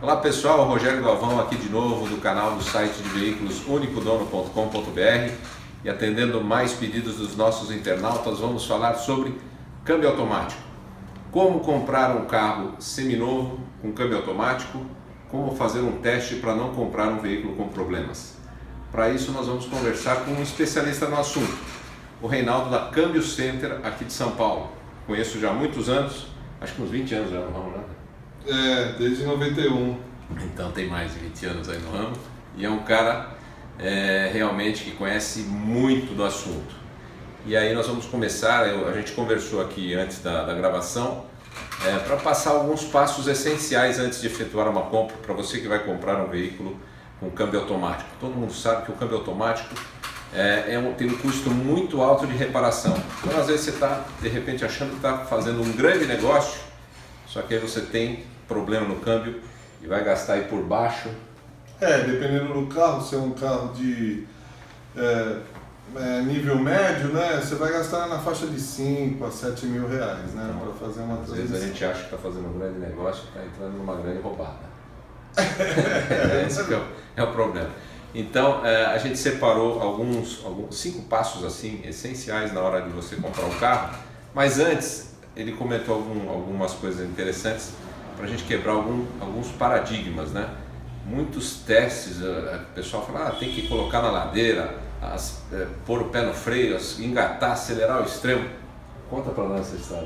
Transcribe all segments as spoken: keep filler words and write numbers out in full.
Olá pessoal, Rogério Galvão aqui de novo do canal do site de veículos único dono ponto com ponto br, e atendendo mais pedidos dos nossos internautas, vamos falar sobre câmbio automático. Como comprar um carro seminovo com câmbio automático, como fazer um teste para não comprar um veículo com problemas. Para isso nós vamos conversar com um especialista no assunto, o Reinaldo da Câmbio Center aqui de São Paulo. Conheço já há muitos anos, acho que uns vinte anos já no ramo, né? É, desde noventa e um. Então tem mais de vinte anos aí no ramo e é um cara é, realmente que conhece muito do assunto. E aí nós vamos começar, eu, a gente conversou aqui antes da, da gravação, é, para passar alguns passos essenciais antes de efetuar uma compra, para você que vai comprar um veículo com câmbio automático. Todo mundo sabe que o câmbio automático é, é um, tem um custo muito alto de reparação. Então às vezes você está de repente achando que está fazendo um grande negócio, só que aí você tem problema no câmbio e vai gastar aí por baixo. É, dependendo do carro, se é um carro de é, é, nível médio, né, você vai gastar na faixa de cinco a sete mil reais, né, então, para fazer uma às transmissão. vezes a gente acha que está fazendo um grande negócio e está entrando numa grande roubada. Esse que é, o, é o problema. Então é, a gente separou alguns, alguns cinco passos assim essenciais na hora de você comprar um carro, mas antes ele comentou algum, algumas coisas interessantes para a gente quebrar algum, alguns paradigmas, né? Muitos testes, o pessoal fala, ah, tem que colocar na ladeira, as, é, pôr o pé no freio, engatar, acelerar ao extremo. Conta para nós essa história.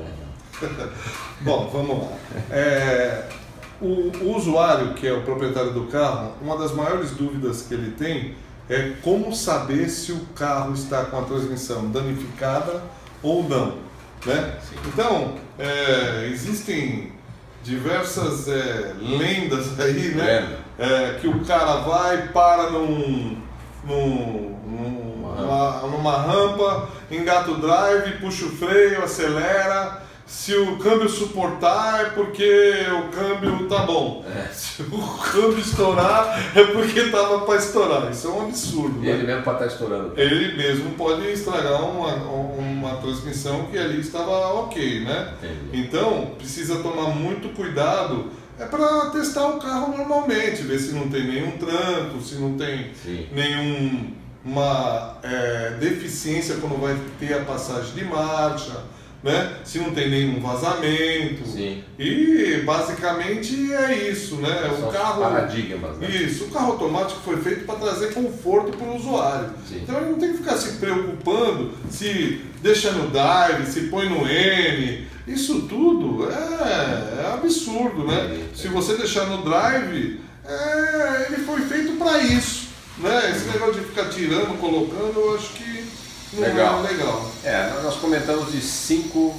Bom, vamos lá. É, o, o usuário, que é o proprietário do carro, uma das maiores dúvidas que ele tem é como saber se o carro está com a transmissão danificada ou não, né? Então, é, existem diversas é, lendas aí, né? É, que o cara vai, para num, num, numa, numa rampa, engata o drive, puxa o freio, acelera. Se o câmbio suportar é porque o câmbio tá bom. É. Se o câmbio estourar é porque tava para estourar. Isso é um absurdo. E né? ele mesmo pode estar estourando. Ele mesmo pode estragar uma, uma transmissão que ali estava ok, né? Entendi. Então precisa tomar muito cuidado. É para testar o carro normalmente, ver se não tem nenhum tranco, se não tem Sim. nenhuma é, deficiência quando vai ter a passagem de marcha. Né? Se não tem nenhum vazamento. Sim. E basicamente é isso, né? São o carro paradigmas, né? Isso, o carro automático foi feito para trazer conforto para o usuário. Sim. Então ele não tem que ficar se preocupando se deixa no drive, se põe no N. Isso tudo é, é absurdo, né? É, é. Se você deixar no drive, é, ele foi feito para isso, né? Esse negócio de ficar tirando, colocando, eu acho que não legal. é legal. É, nós comentamos de cinco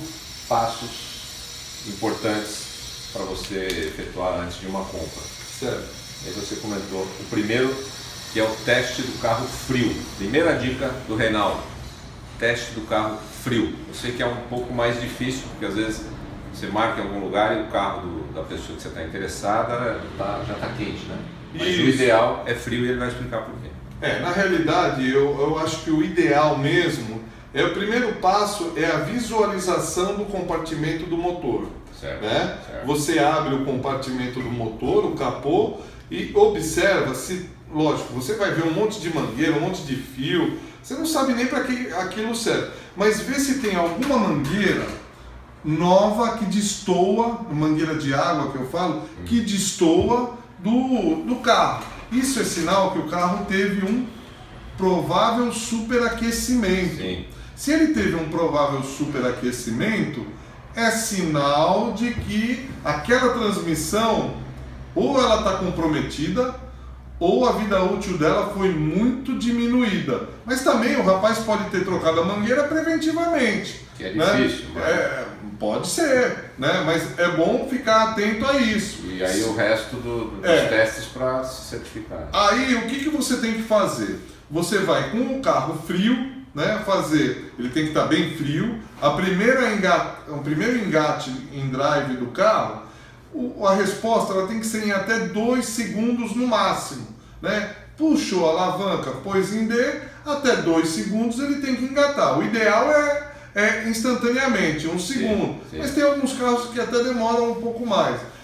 passos importantes para você efetuar antes de uma compra. Certo. Aí você comentou o primeiro, que é o teste do carro frio. Primeira dica do Reinaldo, teste do carro frio. Eu sei que é um pouco mais difícil, porque às vezes você marca em algum lugar e o carro do, da pessoa que você está interessada tá, já está quente, né? Mas Isso. o ideal é frio e ele vai explicar por quê. É, na realidade, eu, eu acho que o ideal mesmo, é o primeiro passo é a visualização do compartimento do motor. Certo, né? certo. Você abre o compartimento do motor, o capô, e observa se, lógico, você vai ver um monte de mangueira, um monte de fio, você não sabe nem para que aquilo serve, mas vê se tem alguma mangueira nova que destoa, mangueira de água que eu falo, que destoa do, do carro. Isso é sinal que o carro teve um provável superaquecimento. Sim. Se ele teve um provável superaquecimento, é sinal de que aquela transmissão ou ela está comprometida ou a vida útil dela foi muito diminuída. Mas também o rapaz pode ter trocado a mangueira preventivamente. Que é difícil. Né? É, pode ser, né? Mas é bom ficar atento a isso. E aí o resto do, dos é. testes para se certificar. Aí o que, que você tem que fazer? Você vai com o carro frio, né, fazer, ele tem que estar bem frio. A primeira engate, o primeiro engate em drive do carro, o, a resposta ela tem que ser em até dois segundos no máximo. Né? Puxou a alavanca, pôs em D, até dois segundos ele tem que engatar. O ideal é é instantaneamente, um segundo. Sim, sim. Mas tem alguns carros que até demoram um pouco mais.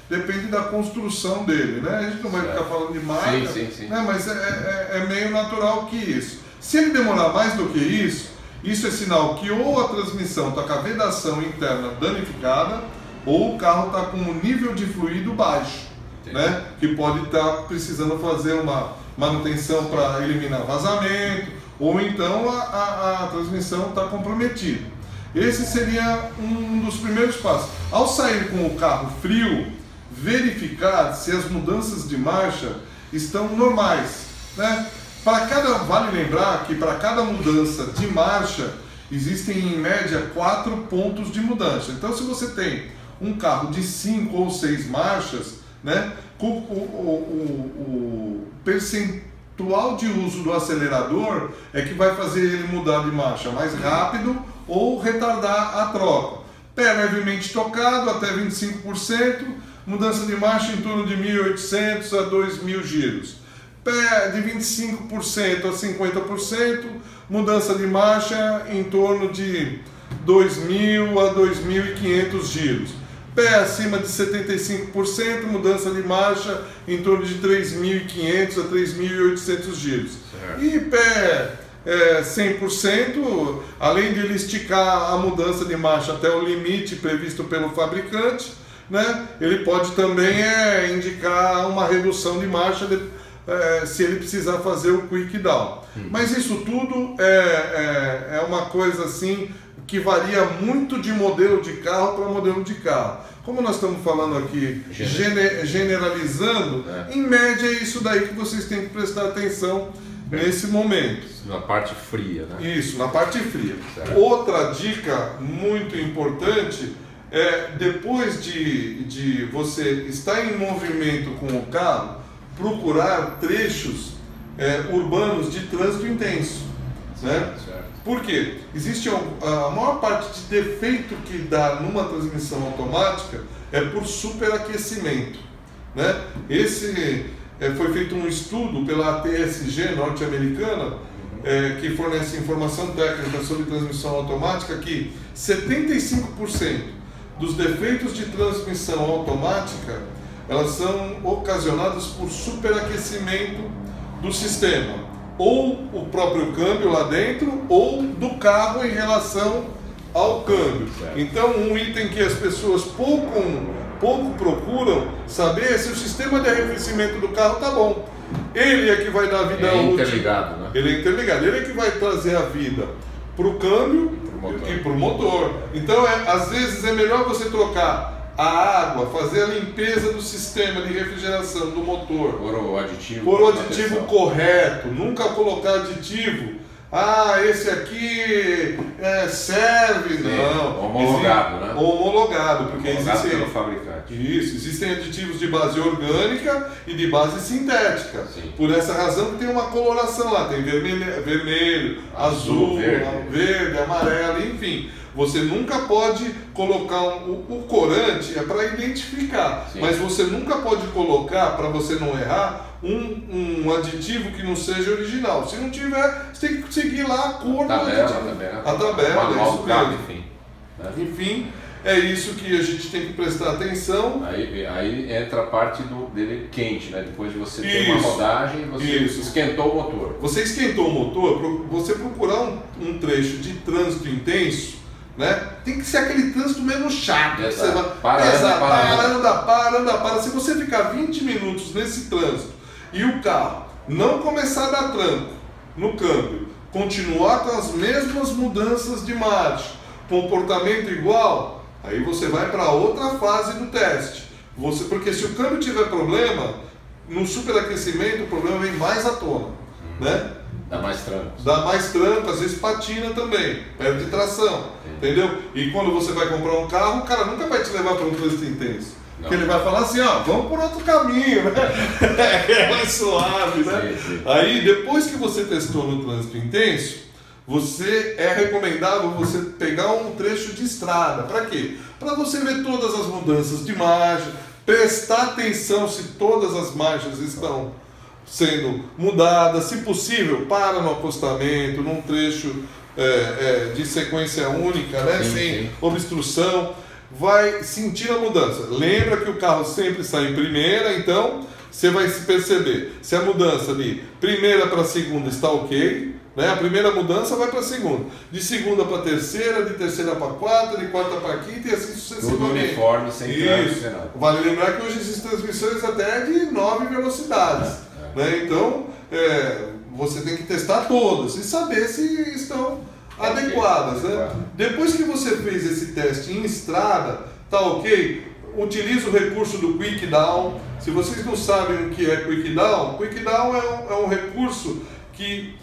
depende da construção dele, né? A gente não vai certo. ficar falando de marca, sim, sim, sim. Né? Mas é, é, é meio natural que isso. Se ele demorar mais do que isso, isso é sinal que ou a transmissão está com a vedação interna danificada, ou o carro está com um nível de fluido baixo, né? Que pode estar tá precisando fazer uma manutenção para eliminar vazamento, ou então a, a, a transmissão está comprometida. Esse seria um dos primeiros passos. Ao sair com o carro frio, verificar se as mudanças de marcha estão normais, né? Para cada, vale lembrar que para cada mudança de marcha existem em média quatro pontos de mudança. Então, se você tem um carro de cinco ou seis marchas, né, o, o, o, o percentual de uso do acelerador é que vai fazer ele mudar de marcha mais rápido ou retardar a troca. Pé levemente tocado até vinte e cinco por cento, mudança de marcha em torno de mil e oitocentos a dois mil giros. Pé de vinte e cinco por cento a cinquenta por cento, mudança de marcha em torno de dois mil a dois mil e quinhentos giros. Pé acima de setenta e cinco por cento, mudança de marcha em torno de três mil e quinhentos a três mil e oitocentos giros. Certo. E pé é, cem por cento, além de ele esticar a mudança de marcha até o limite previsto pelo fabricante, né, ele pode também é, indicar uma redução de marcha de, é, se ele precisar fazer o quick down. Hum. Mas isso tudo é, é, é uma coisa assim que varia muito de modelo de carro para modelo de carro. Como nós estamos falando aqui, gener generalizando, é. Em média é isso daí que vocês têm que prestar atenção é. Nesse momento. Na parte fria, né? Isso, na parte fria. Certo. Outra dica muito importante é, depois de, de você estar em movimento com o carro, procurar trechos é, urbanos de trânsito intenso. Certo, né? Certo. Por quê? Existe a maior parte de defeito que dá numa transmissão automática é por superaquecimento, né? Esse é, foi feito um estudo pela A T S G norte-americana é, que fornece informação técnica sobre transmissão automática que setenta e cinco por cento dos defeitos de transmissão automática elas são ocasionadas por superaquecimento do sistema. Ou o próprio câmbio lá dentro, ou do carro em relação ao câmbio. Certo. Então, um item que as pessoas pouco, pouco procuram saber é se o sistema de arrefecimento do carro está bom. Ele é que vai dar vida é útil. Interligado, né? Ele é interligado. Ele é que vai trazer a vida para o câmbio pro e para o motor. Então, é, às vezes é melhor você trocar a água, fazer a limpeza do sistema de refrigeração do motor. Por o aditivo. Por o aditivo correto, nunca colocar aditivo. Ah, esse aqui é, serve. Sim, não. Homologado, existe, né? Homologado, porque homologado existem, pelo fabricante. Isso, existem aditivos de base orgânica e de base sintética. Sim. Por essa razão que tem uma coloração lá, tem vermelho, vermelho azul, azul verde. verde, amarelo, enfim. Você nunca pode colocar um, o, o corante é para identificar, sim, mas você nunca pode colocar, para você não errar, um, um aditivo que não seja original. Se não tiver, você tem que seguir lá a cor a do tabela, aditivo. A tabela, a tabela, é isso mesmo. enfim. Né? Enfim, é isso que a gente tem que prestar atenção. Aí, aí entra a parte do, dele quente, né? Depois de você ter isso, uma rodagem, você isso. esquentou o motor. Você esquentou o motor, você procurar um, um trecho de trânsito intenso, né? Tem que ser aquele trânsito menos chato. É, você tá. vai para, essa, anda, para, para, anda, para, anda, para. Se você ficar vinte minutos nesse trânsito e o carro não começar a dar tranco no câmbio, continuar com as mesmas mudanças de marcha, comportamento igual, aí você vai para outra fase do teste. Você, porque se o câmbio tiver problema, no superaquecimento o problema vem mais à tona, hum. né? Dá mais tranco. Dá mais tranco, às vezes patina também, perde tração, sim, entendeu? E quando você vai comprar um carro, o cara nunca vai te levar para um trânsito intenso. Não. Porque ele vai falar assim, ó, vamos por outro caminho, né? É mais suave, né? Sim, sim. Aí, depois que você testou no trânsito intenso, você é recomendável você pegar um trecho de estrada. Para quê? Para você ver todas as mudanças de marcha, prestar atenção se todas as marchas estão sendo mudadas, se possível, para no acostamento, num trecho é, é, de sequência única, né? Sim, sem sim. obstrução. vai sentir a mudança. Lembra que o carro sempre sai em primeira, então você vai se perceber se a mudança de primeira para segunda está ok, né? A primeira mudança vai para a segunda, de segunda para terceira, de terceira para quarta, de quarta para quinta e assim sucessivamente. Tudo uniforme, sem Isso. Vale lembrar que hoje existem transmissões até de nove velocidades, é, é. Né? Então é, você tem que testar todas e saber se estão okay. adequadas, né? Depois que você fez esse teste em estrada, tá ok? Utilize o recurso do Quick Down. Se vocês não sabem o que é Quick Down, Quick Down é um, é um recurso que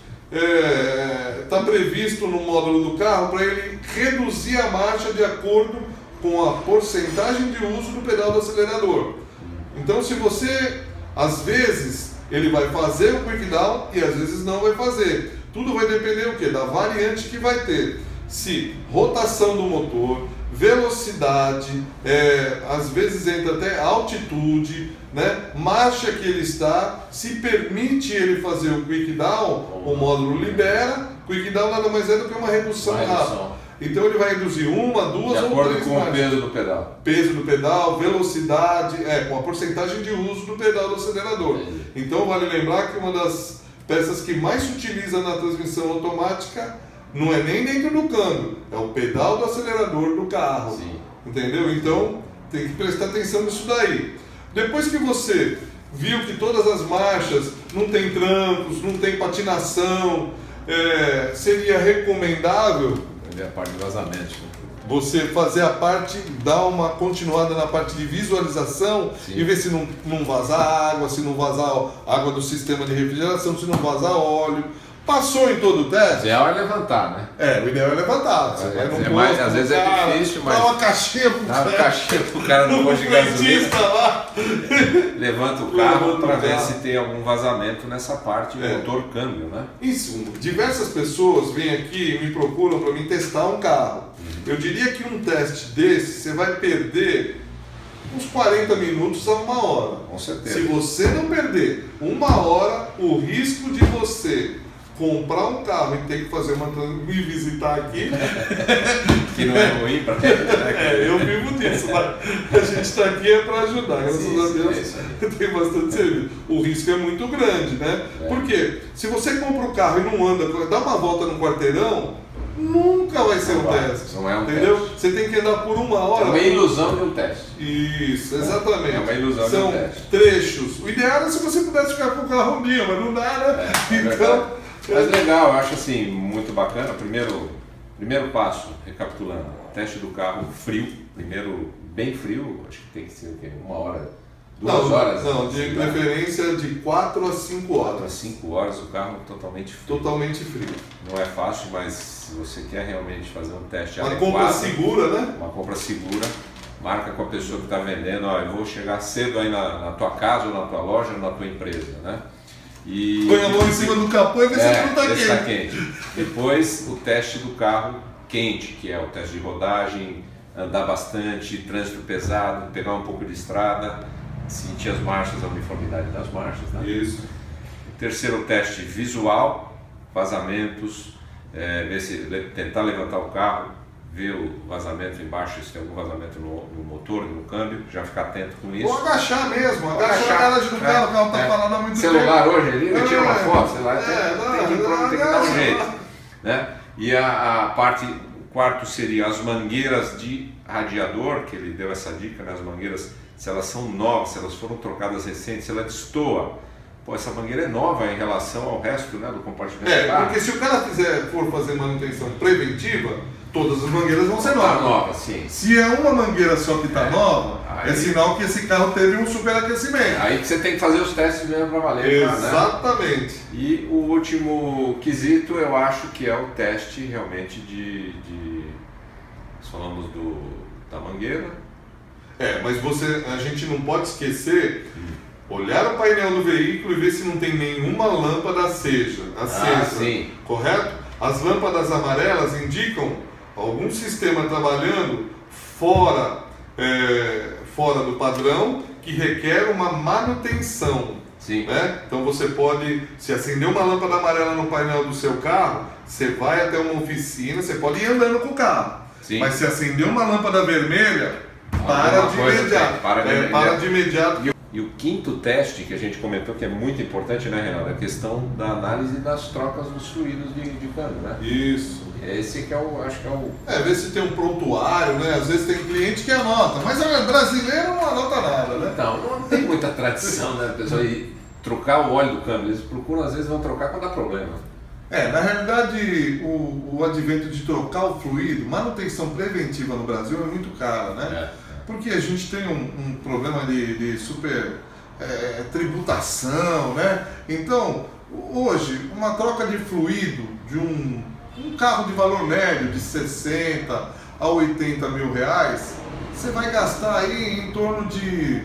está é, previsto no módulo do carro para ele reduzir a marcha de acordo com a porcentagem de uso do pedal do acelerador. Então, se você, às vezes, ele vai fazer o Quick Down e às vezes não vai fazer. Tudo vai depender o quê? Da variante que vai ter. Se rotação do motor, velocidade, é, às vezes entra até altitude, né? Marcha que ele está, se permite ele fazer o Quick Down, o módulo libera. Quick Down nada mais é do que uma redução rápida. Então ele vai reduzir uma, duas de ou acordo três com marchas. O peso do pedal. Peso do pedal, velocidade, é, com a porcentagem de uso do pedal do acelerador. Entendi. Então vale lembrar que uma das peças que mais se utiliza na transmissão automática não é nem dentro do câmbio, é o pedal do acelerador do carro. Sim. Entendeu? Então tem que prestar atenção nisso daí. Depois que você viu que todas as marchas não tem trancos, não tem patinação, é, seria recomendável a parte de vazamento. Você fazer a parte, dar uma continuada na parte de visualização. Sim. E ver se não, não vazar água, se não vazar água do sistema de refrigeração, se não vazar óleo. Passou em todo o teste? O ideal é levantar, né? É, o ideal é levantar. Você vai é, é mais, às vezes cara, é difícil, mas... Dá uma caixinha pro cara. Dá uma caixinha pro cara no posto de gasolina. Lá. Levanta o carro para ver se tem algum vazamento nessa parte, é. motor câmbio, né? Isso. Diversas pessoas vêm aqui e me procuram para mim testar um carro. Uhum. Eu diria que um teste desse, você vai perder uns quarenta minutos a uma hora. Com certeza. Se você não perder uma hora, o risco de você comprar um carro e ter que fazer uma me visitar aqui que não é ruim para ter, né? É, eu vivo disso, mas a gente está aqui é para ajudar, graças sim, a Deus é tem bastante serviço. O risco é muito grande, né? É. Porque se você compra um carro e não anda, dá uma volta no quarteirão, nunca vai ser não um vai, teste. Não é um entendeu? Teste. Você tem que andar por uma hora. É uma ilusão de um teste. Isso, exatamente. É uma ilusão São de um teste. trechos. O ideal é se você pudesse ficar com o carro um dia, mas não dá, né? É, é então. Verdade. Mas legal, eu acho assim, muito bacana. Primeiro, primeiro passo, recapitulando, teste do carro frio, primeiro bem frio, acho que tem que ser o quê? Uma hora, duas não, horas? Não, de preferência de quatro a cinco horas. quatro a cinco horas o carro totalmente frio. Totalmente frio. Não é fácil, mas se você quer realmente fazer um teste uma adequado... Uma compra segura, né? Uma compra segura. Marca com a pessoa que está vendendo, ó, eu vou chegar cedo aí na, na tua casa, ou na tua loja, ou na tua empresa, né? E, põe a mão em cima do capô e vê é, se não está quente. Tá quente. Depois o teste do carro quente, que é o teste de rodagem, andar bastante, trânsito pesado, pegar um pouco de estrada, sentir as marchas, a uniformidade das marchas, né? Isso. O terceiro teste visual, vazamentos, é, ver se, tentar levantar o carro, ver o vazamento embaixo, se tem algum vazamento no, no motor, no câmbio, já ficar atento com isso. Ou agachar mesmo, agachar, agachar a garagem do carro, o carro está é, parado há muito celular tempo. hoje, ele é, tira uma foto, celular, é, tem, não, tem, que, não, tem que dar um jeito. Né? E a, a parte, o quarto seria as mangueiras de radiador, que ele deu essa dica, né? As mangueiras, se elas são novas, se elas foram trocadas recentes, se ela destoa, pô, essa mangueira é nova em relação ao resto, né, do compartimento. É, porque se o cara quiser for fazer manutenção preventiva, todas as mangueiras vão ser novas. Tá nova, sim. Se é uma mangueira só que está é. nova, aí, é sinal que esse carro teve um superaquecimento. Aí que você tem que fazer os testes mesmo para valer. Exatamente. Né? E o último quesito, eu acho que é o teste realmente de... de nós falamos do, da mangueira. É, mas você, a gente não pode esquecer... Hum. Olhar o painel do veículo e ver se não tem nenhuma lâmpada acesa, acesa, ah, sim. correto? As lâmpadas amarelas indicam algum sistema trabalhando fora, é, fora do padrão, que requer uma manutenção. Sim. Né? Então você pode, se acender uma lâmpada amarela no painel do seu carro, você vai até uma oficina, você pode ir andando com o carro. Sim. Mas se acender uma lâmpada vermelha, para de imediato. Para de, é, imediato. Para de imediato. E o, e o quinto teste que a gente comentou, que é muito importante, né, Renato? É a questão da análise das trocas dos fluidos de, de câmbio, né? Isso. Esse que é o, acho que é o... É, ver se tem um prontuário, né? Às vezes tem cliente que anota, mas o brasileiro não anota nada, né? Então, não tem muita tradição, né, pessoal? E trocar o óleo do câmbio, eles procuram, às vezes, vão trocar quando dá problema. É, na realidade, o, o advento de trocar o fluido, manutenção preventiva no Brasil é muito cara, né? É, é. Porque a gente tem um, um problema de, de super é, tributação, né? Então, hoje, uma troca de fluido de um, um carro de valor médio de sessenta a oitenta mil reais, você vai gastar aí em torno de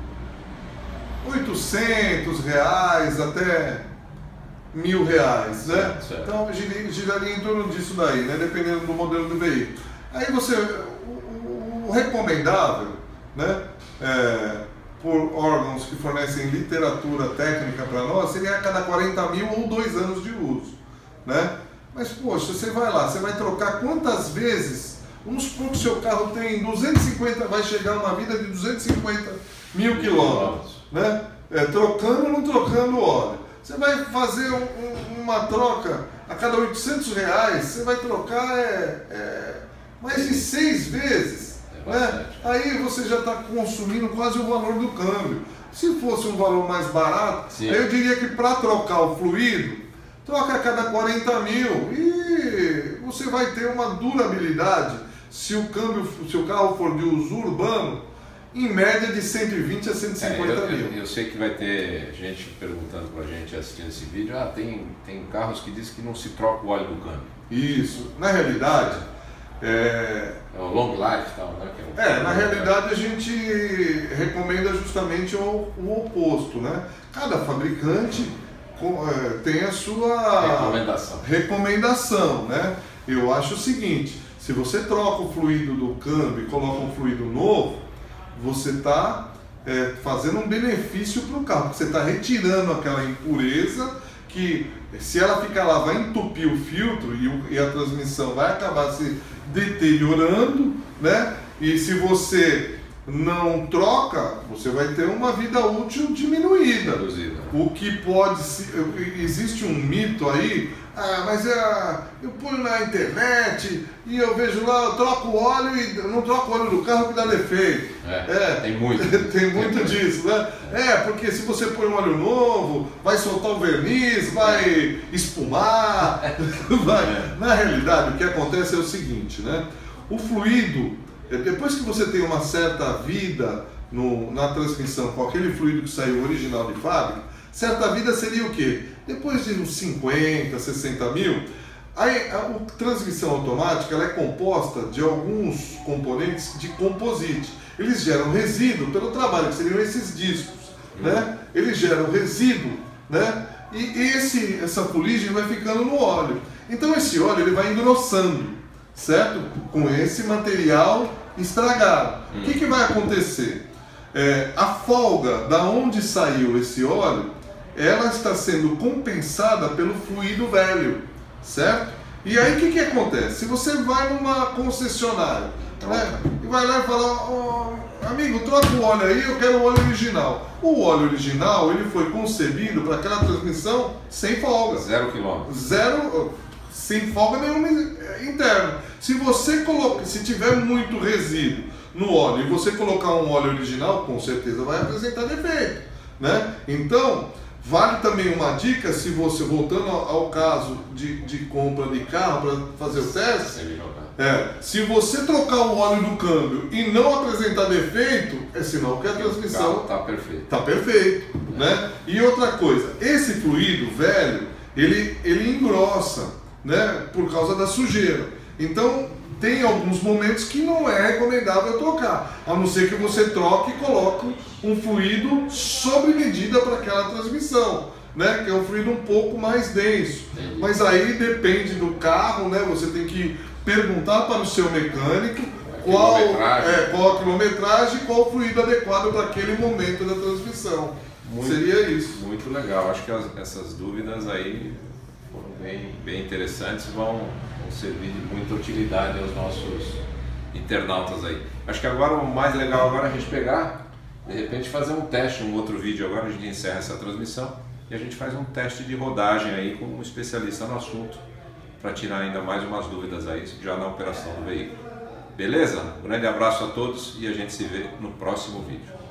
oitocentos reais até mil reais, né? Certo. Então giraria em torno disso daí, né? Dependendo do modelo do veículo. Aí você, o, o recomendável, né? É, por órgãos que fornecem literatura técnica para nós, seria a cada quarenta mil ou dois anos de uso, né? Mas poxa, você vai lá, você vai trocar quantas vezes? Vamos supor que o seu carro tem duzentos e cinquenta, vai chegar uma vida de duzentos e cinquenta mil quilômetros, né? É, trocando ou não trocando óleo. Você vai fazer um, um, uma troca a cada oitocentos reais, você vai trocar é, é, mais de seis vezes. É né? Aí você já está consumindo quase o valor do câmbio. Se fosse um valor mais barato, Sim. aí eu diria que para trocar o fluido, troca a cada quarenta mil e você vai ter uma durabilidade. Se o câmbio, se o carro for de uso urbano, em média de cento e vinte a cento e cinquenta é, eu, mil. Eu, eu sei que vai ter gente perguntando pra gente assistindo esse vídeo, ah, tem, tem carros que dizem que não se troca o óleo do câmbio. Isso. Na realidade, é... é o long life e tal, né? Que é, o... é, na realidade a gente recomenda justamente o, o oposto, né? Cada fabricante é, tem a sua recomendação. recomendação, né? Eu acho o seguinte, se você troca o fluido do câmbio e coloca um fluido novo, você está é, fazendo um benefício para o carro, você está retirando aquela impureza que, se ela ficar lá, vai entupir o filtro e, o, e a transmissão vai acabar se deteriorando, né? E se você não troca, você vai ter uma vida útil diminuída. Reduzida. O que pode ser, existe um mito aí, ah, mas é, eu ponho na internet e eu vejo lá, eu troco o óleo e não troco o óleo do carro que dá defeito. É, é tem muito. Tem muito disso, né? É, porque se você põe um óleo novo, vai soltar o verniz, vai espumar. vai. É. Na realidade, o que acontece é o seguinte, né? O fluido, depois que você tem uma certa vida no, na transmissão com aquele fluido que saiu original de fábrica, certa vida seria o quê? Depois de uns cinquenta, sessenta mil, aí a, a transmissão automática ela é composta de alguns componentes de composite. Eles geram resíduo pelo trabalho, que seriam esses discos, uhum. né? Eles geram resíduo, né? E esse, essa fuligem vai ficando no óleo. Então esse óleo ele vai engrossando, certo? Com esse material estragado. O hum. que, que vai acontecer? É, a folga da onde saiu esse óleo, ela está sendo compensada pelo fluido velho, certo? E aí o que, que acontece? Se você vai numa concessionária, né, e vai lá e fala, oh, amigo, troca o óleo aí, eu quero o óleo original. O óleo original ele foi concebido para aquela transmissão sem folga. Zero quilômetro. Zero, sem folga nenhuma interna. Se você colocar, se tiver muito resíduo no óleo e você colocar um óleo original, com certeza vai apresentar defeito, né? Então, vale também uma dica, se você, voltando ao caso de, de compra de carro para fazer o teste, é, se você trocar o óleo do câmbio e não apresentar defeito, é sinal que a transmissão está perfeito. Tá perfeito, é. né? E outra coisa, esse fluido velho, ele, ele engrossa, né, por causa da sujeira. Então, tem alguns momentos que não é recomendável trocar, a não ser que você troque e coloque um fluido sob medida para aquela transmissão, né? Que é um fluido um pouco mais denso. Entendi. Mas aí depende do carro, né? Você tem que perguntar para o seu mecânico qual, é, qual a quilometragem e qual o fluido adequado para aquele momento da transmissão. Muito, Seria isso. Muito legal. Acho que as, essas dúvidas aí foram bem, bem interessantes, vão, vão servir de muita utilidade aos nossos internautas aí. Acho que agora o mais legal agora é a gente pegar, de repente fazer um teste, um outro vídeo agora, a gente encerra essa transmissão e a gente faz um teste de rodagem aí com um especialista no assunto para tirar ainda mais umas dúvidas aí já na operação do veículo. Beleza? Um grande abraço a todos e a gente se vê no próximo vídeo.